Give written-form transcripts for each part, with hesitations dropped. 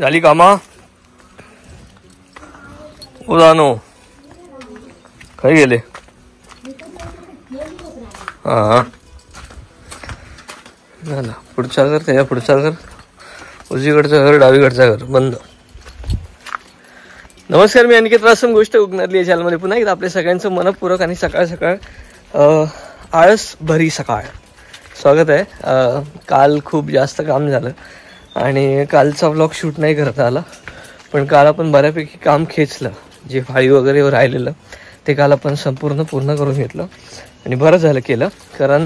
झाली कामा उदानो खै गेले हा ना पुढचा घर त्याच्या पुढचा घर उजवीकडचं घर डावीकडचा घर बंद. नमस्कार, मी अनिकेत वासम. गोष्ट उगणारली या चॅनलमध्ये पुन्हा एकदा आपल्या सगळ्यांचं मनपूर्वक आणि सकाळ सकाळ आळस भरी सकाळ स्वागत आहे. काल खूप जास्त काम झालं आणि कालचा व्लॉग शूट नाही करता आला, पण काल आपण बऱ्यापैकी काम खेचलं. जे फाळी वगैरे राहिलेलं ते काल आपण संपूर्ण पूर्ण करून घेतलं आणि बरं झालं केलं, कारण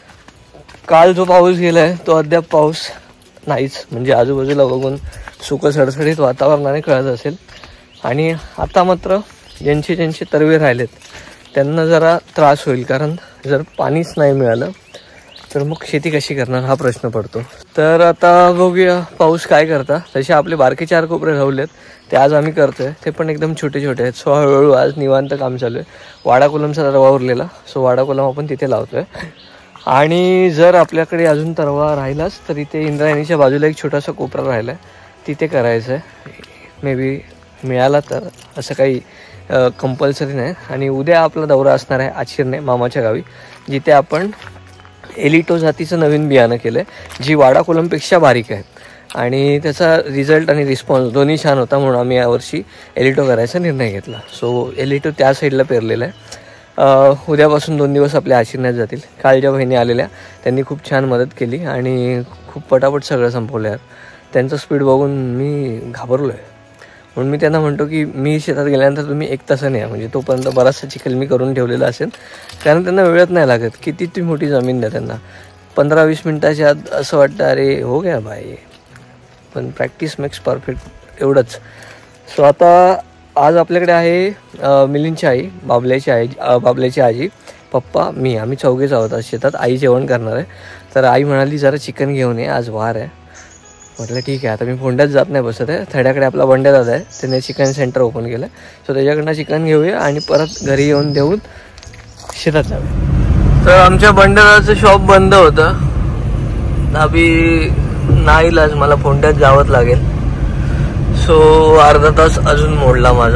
काल जो पाऊस गेला आहे तो अद्याप पाऊस नाहीच. म्हणजे आजूबाजूला बघून सुकं सडसडीत वातावरणाने कळत असेल. आणि आता मात्र ज्यांचे तरवे राहिलेत त्यांना जरा त्रास होईल, कारण जर पाणीच नाही मिळालं तर मग शेती कशी करणार हा प्रश्न पडतो. तर आता बघूया पाऊस काय करता. तसे आपले बारके 4 कोपरे राहिलेत ते आज आम्ही करतोय, ते पण एकदम छोटे छोटे आहेत. सो हळूहळू आज निवांत काम चालू आहे. वाडा कोलमचा तरवा उरलेला, सो वाडा कोलम आपण तिथे लावतोय. आणि जर आपल्याकडे अजून तरवा राहिलाच तर इथे इंद्रायणीच्या बाजूला एक छोटासा कोपरा राहिला आहे, तिथे करायचं आहे. मे बी मिळाला तर, असं काही कंपल्सरी नाही. आणि उद्या आपला दौरा असणार आहे आचिरणे मामाच्या गावी, जिथे आपण एलिटो जातीचं नवीन बियाणं केलं आहे, जी वाडा कोलमपेक्षा बारीक आहे. आणि त्याचा रिझल्ट आणि रिस्पॉन्स दोन्ही छान होता, म्हणून आम्ही यावर्षी एलिटो करायचा निर्णय घेतला. सो एलिटो त्या साईडला पेरलेला आहे. उद्यापासून 2 दिवस आपल्या आचिरण्यात जातील. काल ज्या बहिणी आलेल्या त्यांनी खूप छान मदत केली आणि खूप पटापट सगळं संपवलं यार. त्यांचं स्पीड बघून मी घाबरलो आहे, म्हणून मी त्यांना म्हणतो की मी शेतात गेल्यानंतर तुम्ही 1 तासाने या, म्हणजे तोपर्यंत बराचसा चिखल मी करून ठेवलेला असेल. कारण त्यांना वेळच नाही लागत. किती ती मोठी जमीन द्या त्यांना, 15-20 मिनटाच्या आत असं वाटतं अरे हो गया भाई. पण प्रॅक्टिस मेक्स परफेक्ट एवढंच. सो आता आज आपल्याकडे आहे मिलिंदची आई, बाबल्याची आजी, पप्पा, मी, आम्ही 4घेच आहोत आज शेतात. आई जेवण करणार आहे, तर आई म्हणाली जरा चिकन घेऊन ये, आज वार आहे. म्हटलं ठीक आहे. आता मी फोंड्यात जात नाही बसत आहे. थड्याकडे आपला बंड्या दादा आहे, त्याने चिकन सेंटर ओपन केलं आहे. सो त्याच्याकडनं चिकन घेऊया आणि परत घरी येऊन देऊन शेतात जाऊया. तर आमच्या बंड्यादाचं शॉप बंद होतं. अभि नाईलाज मला फोंड्यात जावंच लागेल. सो अर्धा तास अजून मोडला माझा.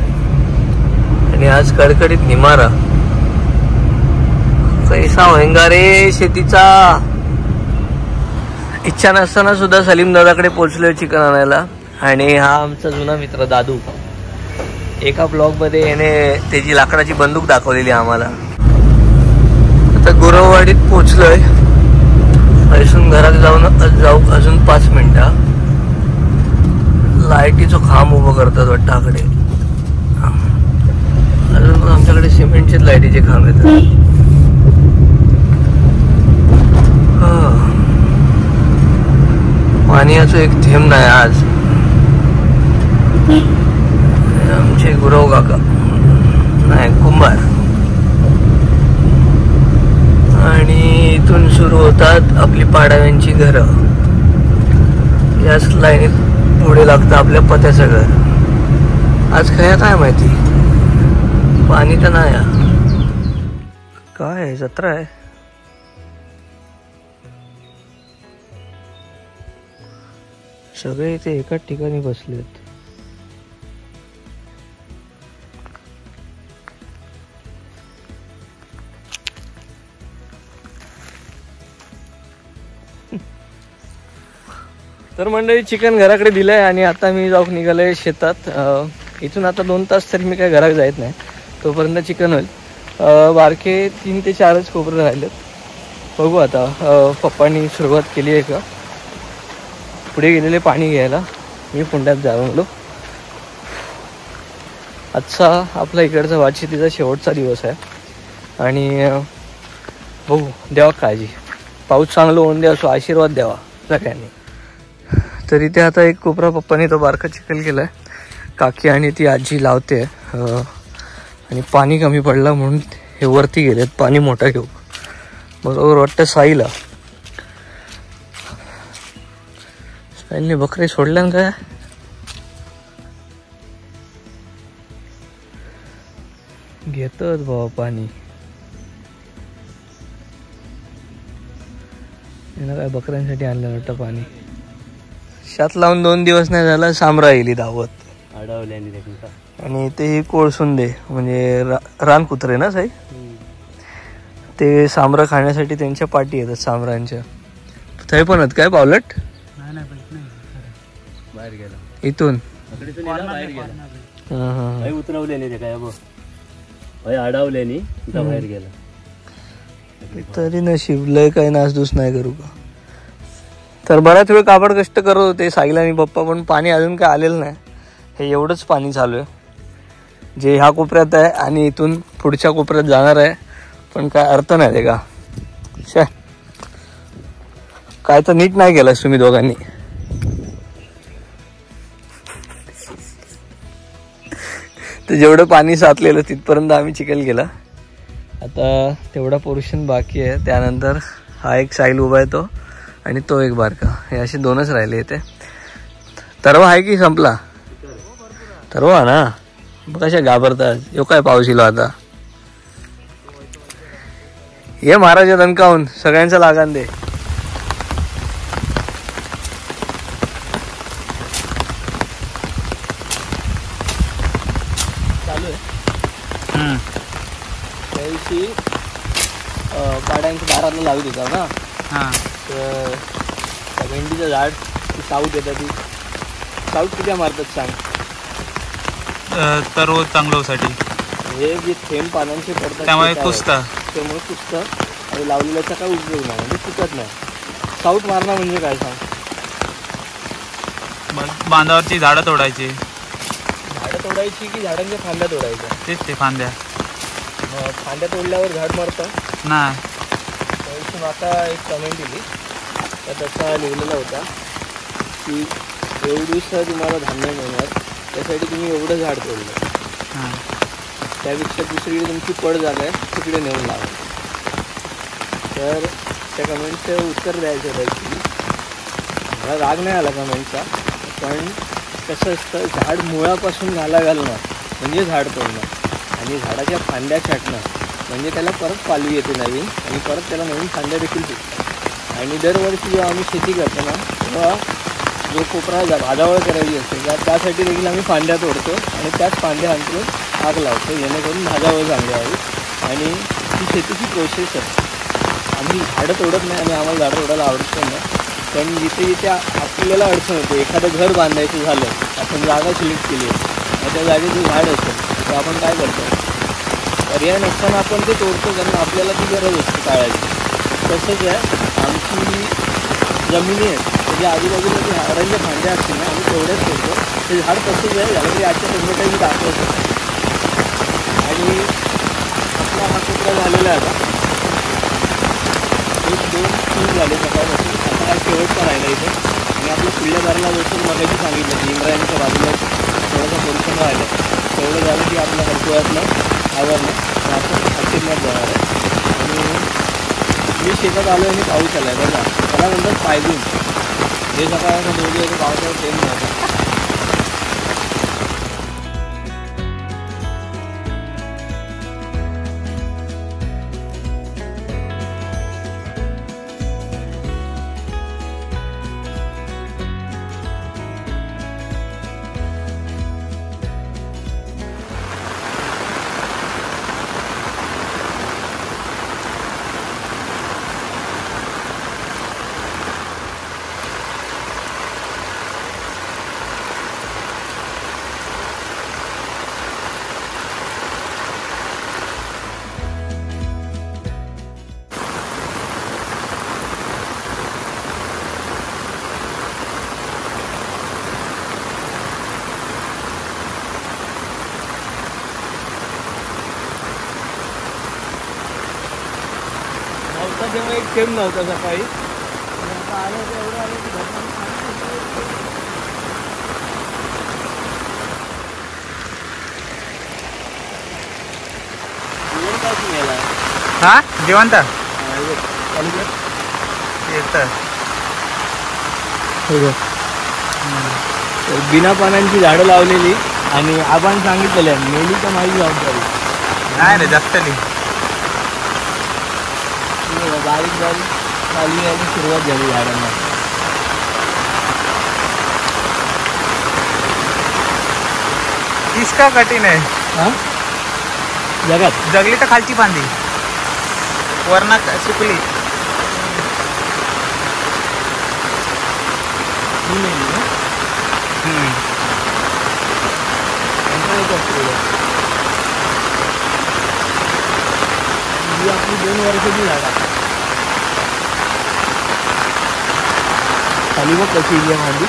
आणि आज कडकडीत निमारा कैसा होईंगा रे शेतीचा. इच्छा नसताना सुद्धा सलीम दादाकडे पोहोचलोय चिकन आणायला. आणि हा आमचा जुना मित्र दादू, एका ब्लॉगमध्ये याने त्याची लाकडाची बंदूक दाखवलेली आम्हाला. आता गुरववाडीत पोहोचलोय. इथून घरात जाऊ अजून 5 मिनिटं. लाईटीचं खांब उभं करतात वाटतं आकडे. अजून पण आमच्याकडे सिमेंटचे लाईटीचे खांब येतात. पाण्याचं एक थेंब नाही आज. आमचे गुरव काका नाही कुंभार. आणि इथून सुरू होतात आपली पाडाव्यांची घरं. याच लाईनीत पुढे लागतं आपल्या पत्याचं घर. आज काय माहिती, पाणी तर नाही. काय जत्रा आहे. सगळे इथे एकाच ठिकाणी बसलेत. तर मंडळी चिकन घराकडे दिलंय आणि आता मी जाऊन निघालोय शेतात. इथून आता 2 तास तरी मी काय घरात जायत नाही, तोपर्यंत चिकन होईल. बारके 3 ते 4च कोपरे राहिलेत. बघू आता. पप्पांनी सुरुवात केली आहे का, पुढे गेलेले पाणी घ्यायला. मी पुंड्यात जाऊन आजचा आपला इकडचा वाटशेतीचा शेवटचा दिवस आहे. आणि बघू, द्यावा काळजी. पाऊस चांगलं होऊन द्या, असो आशीर्वाद द्यावा सगळ्यांनी. तर इथे आता एक कोपरा पप्पाने तो बारका चिखल केलाय. काकी आणि ती आजी लावते. आणि पाणी कमी पडलं म्हणून हे वरती गेलेत पाणी मोठा घेऊ. बरोबर वाटतं साईला. साईलने बकरे सोडल्या काय. घेतात बाबा पाणी. काय बकऱ्यांसाठी आणलं वाटतं पाणी. शेत लावून 2 दिवस नाही झाला सांबरा येईल धावत अडवल्याने आणि ते कोळसुंदे म्हणजे रान कुत्रे ना साई, ते सांबरा खाण्यासाठी त्यांच्या पाठी येतात सांबरांच्या. थंय पण आहेत काय पावलट बाहेर गेला इथून बाहेर गेला उतरवल्याने ते काय बघ अडवल्याने बाहेर गेला. तरी नशीब लय काही नासधूस नाही करू का. तर बऱ्याच वेळ कापड कष्ट करत होते साहिल आणि पप्पा, पण पाणी अजून काय आलेलं नाही. हे एवढंच पाणी चालू आहे जे ह्या कोपऱ्यात आहे आणि इथून पुढच्या कोपऱ्यात जाणार आहे, पण काय अर्थ नाही ते का. काय तर नीट नाही केलंस तुम्ही दोघांनी. तर जेवढं पाणी साचलेलं तिथपर्यंत आम्ही चिखल केला. आता तेवढा पोर्शन बाकी आहे. त्यानंतर हा एक साईल उभा आहे तो, आणि तो एक बारका, हे असे 2च राहिले इथे. तरवा आहे की संपला? तरवा ना, कशा घाबरतात. यो काय पाऊस इलो आता. ये महाराजा दणकावून सगळ्यांचा लागान दे. चालू आहे त्या दिवशी पाड्यांच्या दाराला लावत होता ना. तर त्या भेंडीचं झाड ती साऊथ येतात. ती साऊथ किती मारतात सांग? तर रोज चांगल्यासाठी हे जे थेंब पानांचे पडतात त्यामुळे कुसतं, त्यामुळे कुसतं आणि लावलेल्याचा काय उपयोग नाही, म्हणजे चुकत नाही. साऊथ मारणं म्हणजे काय सांग? बांधावरची झाडं तोडायची. झाडं तोडायची की झाडांच्या फांद्या तोडायच्या? तेच ते फांद्या. फांद्या तोडल्यावर झाड मरतं नाही. त्याविषयी आता एक कमेंट दिली तर त्याचा लिहिलेला होता की एवढं दिवस तुम्हाला धान्य मिळणार त्यासाठी तुम्ही एवढं झाड तोडलं, त्यापेक्षा दुसरीकडे तुमची पड जागा आहे तिकडे नेऊन लावा. तर त्या कमेंटचं उत्तर द्यायचं होतं की मला राग नाही आला कमेंटचा, पण कसं असतं झाड मुळापासून घालणं म्हणजे झाड तोडणं आणि झाडाच्या फांद्या छाटणं म्हणजे त्याला परत पालवी येते नवीन आणि परत त्याला नवीन फांद्या देखील सुटतात. आणि दरवर्षी जेव्हा आम्ही शेती करतो ना तेव्हा जो कोपरा भाजावळ करायची असते त्यासाठी देखील आम्ही फांद्या तोडतो आणि त्याच फांद्या अंतरून आग लावतो जेणेकरून भाजावळ चांगली व्हावी. आणि ही शेतीची प्रोसेस आहे. आम्ही झाडं तोडत नाही आणि आम्हाला झाडं तोडायला आवडत पण नाही, पण जिथे जिथे आपल्याला अडचण होते, एखादं घर बांधायचं झालं, आपण जागा सिलेक्ट केली आणि त्या जागेत जे झाड असेल तर आपण काय करतो, पर्याय नसताना आपण ते तोडतो कारण आपल्याला ती गरज असते काळाची. तसंच आहे आमची जमिनी आहेत म्हणजे आजूबाजूला जे झाडांच्या फांद्या असतील ना आम्ही तेवढ्याच तोडतो. ते झाड तसंच आहे झालं तरी आजच्या टोमॅटोची दाखवत आणि आपला हा कोपरा झालेला आहे. आता 1-2-3 झाले सकाळपासून. आता हा शेवटचा राहिला इथे आणि आपल्या पुढल्या दाराला बसून मगाशी सांगितलं की इंद्रायणीच्या बाजूला थोडासा पोर्शन राहिला, तेवढं झालं की आपल्या हरकुळ्यातलं आवडलं आपण अचिरण्यात जाणार आहे. आणि मी शेतात आलो आणि पाऊस आला आहे बघा, त्याला नंतर पायदून जे सकाळचा 2 दिवस पावसावर ट्रेन नव्हता. तेव्हा एक थेंब नव्हता सकाळी, आता आलं तर एवढं आलं की जेवण काय तुम्हाला? हा जेवण तर बिना पानांची झाडं लावलेली आणि आपण सांगितलेलं मेली तर माझी जबाबदारी नाही रे जास्त बारीक बारीक चालू यायची सुरुवात झाली झाडांना. इसका कठीण आहे हा जगात जगली तर खालची फांदी वरना सुकली आपली 2 वर्षाची झाड खाली बघ कशी इली फांदी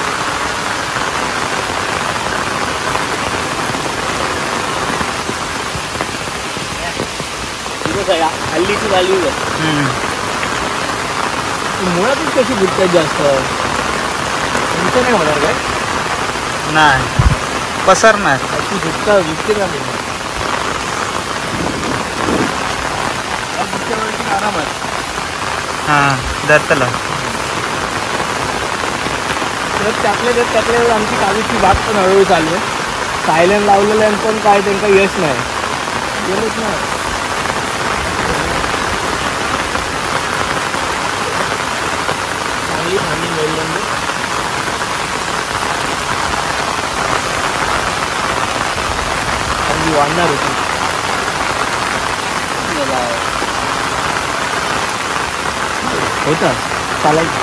हल्लीची वाली मुळातच कशी गुटतात जास्त तुमचं नाही होणार काय नाही पसरणार अशी गुटते का आरामात हां दत्तला त्यातल्या आमची काजूची बाग पण हळूहळू चालू आहे सायलेंट लावलेलं पण काय त्यांना यश नाही गेलंच ना चांगली फांदी मिळाली फांदी वाढणार होती होता चालायचं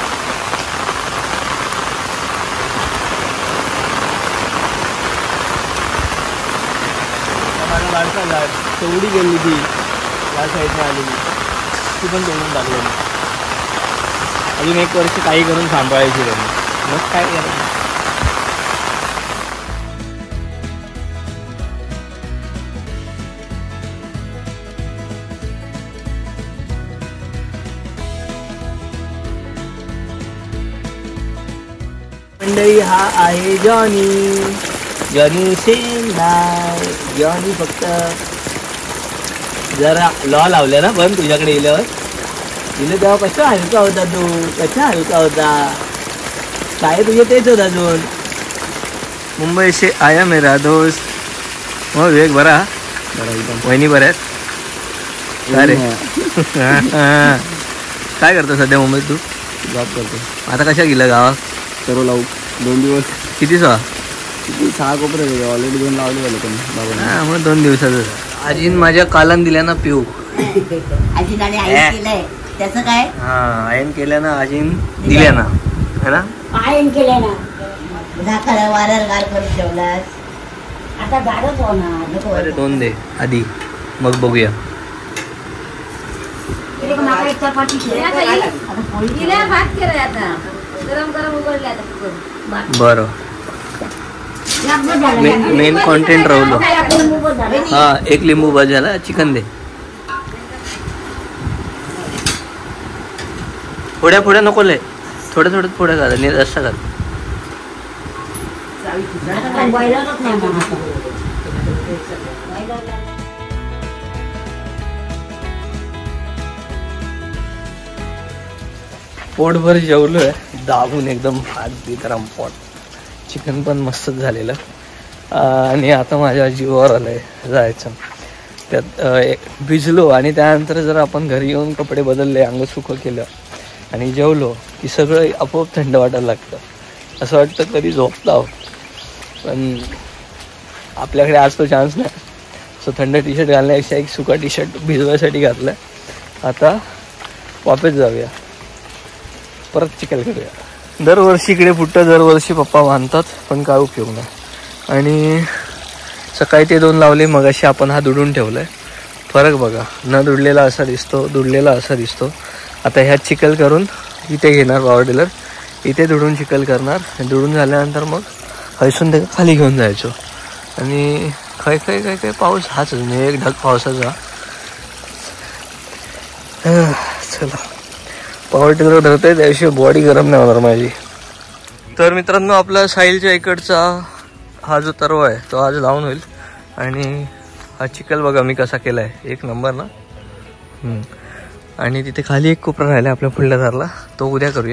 माझा लाडका झाड तेवढी गेली ती या साईडने आलेली ती पण तोडून टाकली अजून 1 वर्ष काही करून सांभाळायची त्यांनी मग काय करायचं मंडळी हा आहे जॉनी सेम नाही जॉनी फक्त जरा लॉ लावल्या ना पण तुझ्याकडे येल्यावर दिलं तेव्हा कसा हलका होता तू कसा हलका होता काय तुझे तेच होता अजून मुंबई से आया मेरा दोस्त हो विवेक बरा वहिनी बऱ्या आहेत अरे काय करतो सध्या मुंबईत तू जॉब करतो आता कशा गेला गावात सर्व लावू 2 दिवस किती 6 कोपरे ऑलरेडी 2 लावले झाले पण बाबा मग 2 दिवसाचं आजीन माझ्या कालन दिल्या ना पिऊ आजीन आणि आईन केलंय त्याचं काय आयन केल्या ना आजीन दिल्या ना है ना आयन केलंय ना झाकळ वारर गार करून ठेवलास आता गारच होणार अरे 2 दे आधी मग बघूया बरं मेन कॉन्टेंट राहुलो हा 1 लिंबू बस झाला चिकन दे पुढ्या नको लय थोडं पुढे घाल रस्ता घाल पोटभर जेवलोय दाबून एकदम भात बीत रामपोट चिकन पण मस्तच झालेलं आणि आता माझ्या जीवावर आलंय जायचं त्यात भिजलो आणि त्यानंतर जर आपण घरी येऊन कपडे बदलले अंग सुकं केलं आणि जेवलो की सगळं आपोआप थंड वाटायला लागतं असं वाटतं कधी झोपता आहोत पण आपल्याकडे आज तो चान्स नाही सो थंड टी शर्ट घालण्यापेक्षा एक सुका टी शर्ट भिजवायसाठी घातलं आता वापस जाऊया परत चिखल करूया दरवर्षी इकडे फुटतं दरवर्षी पप्पा बांधतात पण काय उपयोग नाही आणि सकाळी ते 2 लावले मग अशी आपण हा दुडून ठेवलाय फरक बघा न दुडलेला असा दिसतो दुडलेला असा दिसतो आता ह्यात चिखल करून इथे घेणार पॉवर टिलर इथे दुडून चिखल करणार दुडून झाल्यानंतर मग हैसून ते खाली घेऊन जायचो आणि काय पाऊस हाच एक ढग पावसाचा चला पॉवर टिलर धरतोय त्याशिवाय बॉडी गरम नाही होणार माझी तर मित्रांनो आपला साहिलच्या इकडचा हा जो तरवा आहे तो आज लावून होईल आणि हा चिखल बघा मी कसा केला आहे 1 नंबर ना आणि तिथे खाली एक कोपरा राहिला आपल्या फुलदारला तो उद्या करूया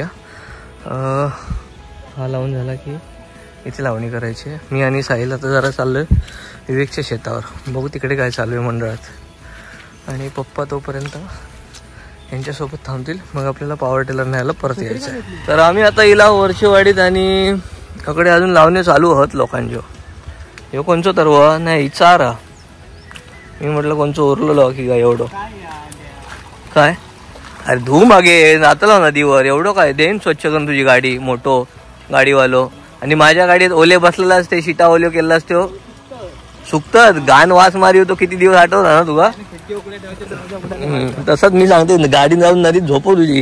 हा लावून झाला की इथे लावणी करायची आहे मी आणि साहिल आता जरा चाललोय विवेकच्या शेतावर बघू तिकडे काय चालू आहे मंडळात आणि पप्पा तोपर्यंत यांच्यासोबत थांबतील मग आपल्याला पॉवर टिलर न्यायला परत यायचं आहे तर आम्ही आता हिला वर्षेवाडीत आणि कडे अजून लावणे चालू आहोत लोकांचे ह्यो कोणचो तरव नाही चारा. मी म्हटलं कोणचं उरलेलो की काय एवढं काय. अरे धू मागे जातलो नदीवर एवढं काय देईन स्वच्छ करून तुझी गाडी मोठो गाडीवालो. आणि माझ्या गाडीत ओले बसलेलास ते शिटा ओले केलास तो सुकतात घाण वास मारी होतो. किती दिवस आठवला ना तुला. तसंच मी सांगते गाडी जाऊन नदीत झोपव तुझी.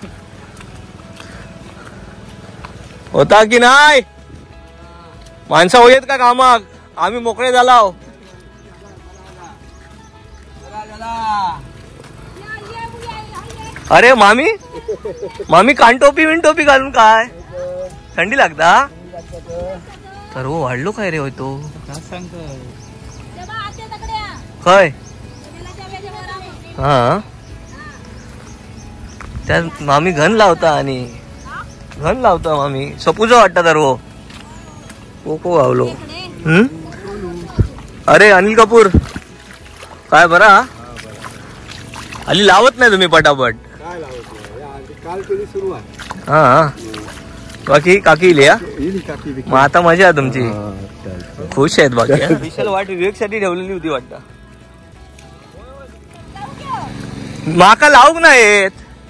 होता की नाही माणसं होत का कामाक. आम्ही मोकळे झाला. अरे मामी मामी कानटोपी विनटोपी घालून काय थंडी लागता. तर हो वाढलो काय रे होय तो काय. हा त्यात मामी घन लावता आणि घन लावता मामी सपूज वाटता तर हो कोको गावलो. अरे अनिल कपूर काय बरा हल्ली लावत नाही तुम्ही पटापट. हा बाकी काकी इली मग आता मजा आहे तुमची. खुश आहेत बाकी. विशाल वाट विवेक साठी ठेवलेली होती वाटत. माका लावूक नाहीत.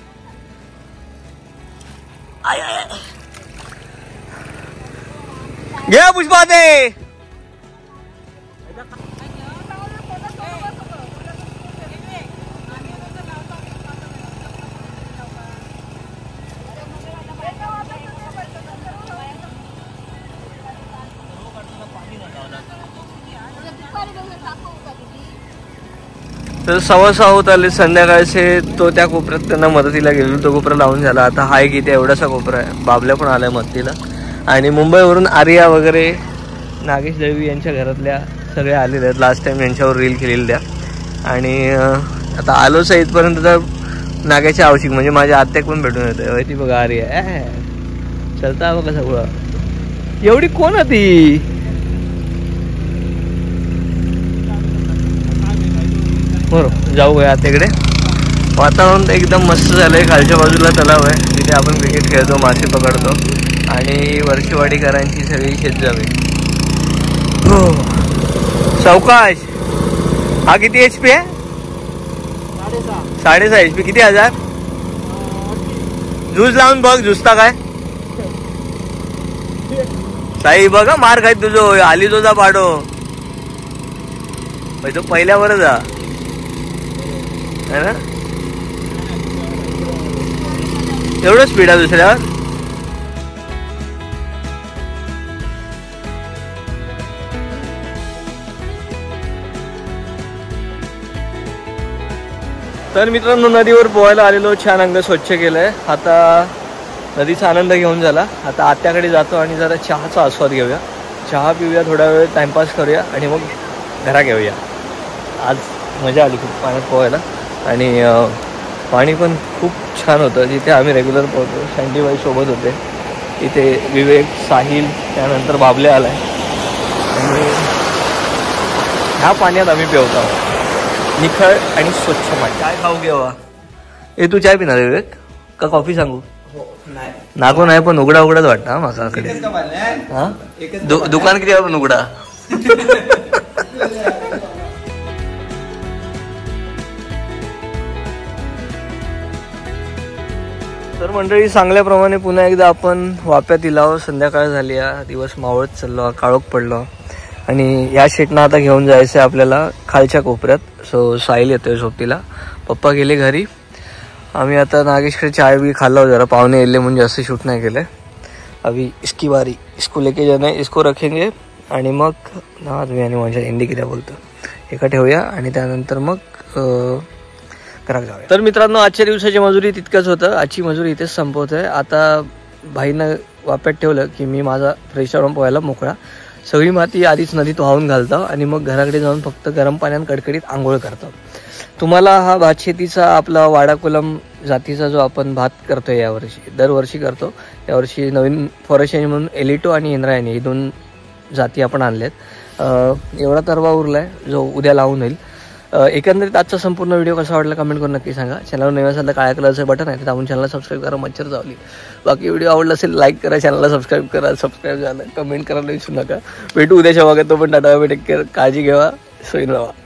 घे पुष्पा ते. तर 6:15 होत आले संध्याकाळचे. तो त्या कोपऱ्यात त्यांना मदतीला गेलो. तो कोपरा लावून झाला. आता हाय की त्या एवढासा कोपरा आहे. बाबल्या पण आलाय मदतीला. आणि मुंबईवरून आर्या वगैरे नागेश दळवी यांच्या घरातल्या सगळे आलेले आहेत. लास्ट टाइम यांच्यावर रील केलेली त्या. आणि आता आलोच आहे इथपर्यंत तर नाग्याच्या आवश्यक म्हणजे माझ्या आत्याक पण भेटून येते. ती बघा आर्या चलता बघा सगळं. एवढी कोण होती. बरं जाऊ गया आत्याकडे. वातावरण एकदम मस्त झालंय. खालच्या बाजूला तलाव आहे तिथे आपण क्रिकेट खेळतो मासे पकडतो. आणि वर्षीवाडीकरांची सगळी शेतजमीन. हो सावकाश. हा किती HP आहे. 6.5 HP. किती हजार. ज्यूस लावून बघ जुसता काय. साई बघा मार खाय तुझो आली तुझा पाडो. तो पहिल्यावरच जा है ना. एवढं स्पीड आहे दुसऱ्यावर. तर मित्रांनो नदीवर पोहायला आलेलो. छान अंग स्वच्छ केलंय. आता नदीचा आनंद घेऊन झाला. आता आत्याकडे जातो आणि जरा चहाचा आस्वाद घेऊया. चहा पिऊया थोडा वेळ टाइमपास करूया आणि मग घरा घेऊया. आज मजा आली खूप पाण्यात पोहायला. आणि पाणी पण खूप छान होतं. जिथे आम्ही रेग्युलर पोहतो. शांतीबाई सोबत होते. इथे विवेक साहिल त्यानंतर बाबले आलाय. आणि ह्या पाण्यात आम्ही पेवतो आहोत. निखळ आणि स्वच्छ पाणी. काय खाऊ घेवा. तू चाय पिणार विवेक का कॉफी सांगू. नाको नाही पण उघडा उघडाच वाटतं माझ्याकडे. हा दुकान किती आहे पण उघडा. तर मंडळी सांगल्याप्रमाणे पुन्हा एकदा आपण वाप्यात इलाव. संध्याकाळ झाली. दिवस मावळत चाललो. काळोख पडलो. आणि या शेटनं आता घेऊन जायचं आहे आपल्याला खालच्या कोपऱ्यात. सो साहिल येतोय सोबतीला. पप्पा गेले घरी. आम्ही आता नागेशकडे चाय बी खाल्ला. जरा पाहुणे येले म्हणून जास्त शूट नाही केलं. अभी इसकी बारी. इसको लेके जाना है. इसको रखेंगे आणि मग ना तुम्ही आणि माझ्या हिंदी किती बोलतो एका ठेवूया आणि त्यानंतर मग घरात जाऊया. तर मित्रांनो आजच्या दिवसाची मजुरी तितकंच होतं. आजची मजुरी इथेच संपवत आहे. आता भाईनं वाप्यात ठेवलं की मी माझा फ्रेश राहून पोहायला मोकळा. सगळी माती आधीच नदीत वाहून घालतो आणि मग घराकडे जाऊन फक्त गरम पाण्यात कडकडीत आंघोळ करतो. तुम्हाला हा भात शेतीचा आपला वाडाकुलम जातीचा जो आपण भात करतोय यावर्षी दरवर्षी करतो. यावर्षी नवीन फॉरेस्ट म्हणून एलिटो आणि इंद्रायणी ही 2 जाती आपण आणल्यात. एवढा तरवा उरलाय जो उद्या लावून होईल. एकंदरीत आजचा संपूर्ण व्हिडिओ कसा वाटला कमेंट करून नक्की सांगा. चॅनलवर नवीन असेल तर काळ्या कलरचं बटन आहे, त्यामुळे चॅनलला सबस्क्राईब करा, मच्छर चावली. बाकी व्हिडिओ आवडला असेल लाईक करा, चॅनलला सबस्क्राईब करा. सबस्क्राईब झालं कमेंट करायला विसरू नका. भेटू उद्याच्या भागात. तो पण टाटा, टेक केअर, काळजी घ्या, सोयीन राहा.